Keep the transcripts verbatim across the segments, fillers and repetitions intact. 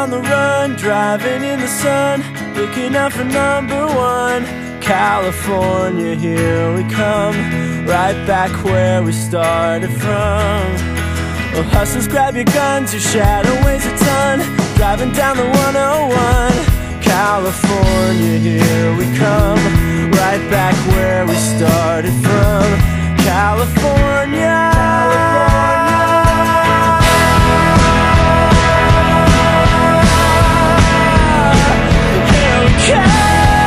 on the run, driving in the sun, looking out for number one. California, here we come, right back where we started from. Oh, hustlers, grab your guns, your shadow weighs a ton, driving down the one oh one. California, here we come, right back where we started from. California, here we come.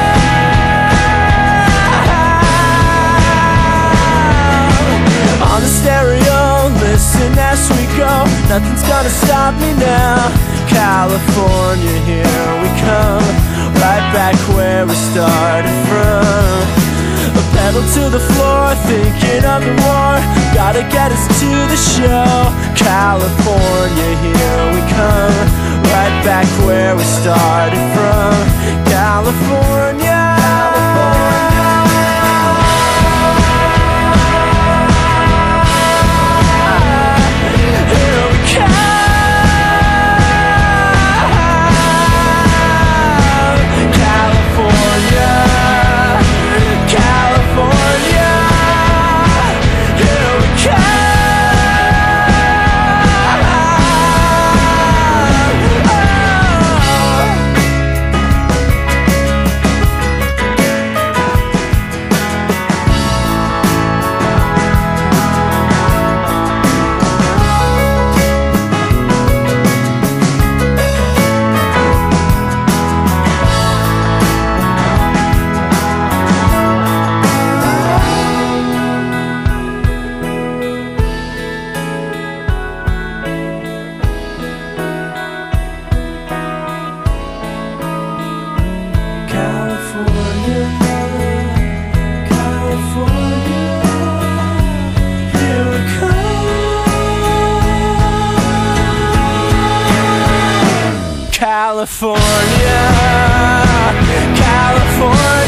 On the stereo, listen as we go, nothing's gonna stop me now. California, here we come, right back where we started from. A pedal to the floor, thinking of the war, gotta get us to the show. California, here we come, right back where we started from. California, here we come. California, California.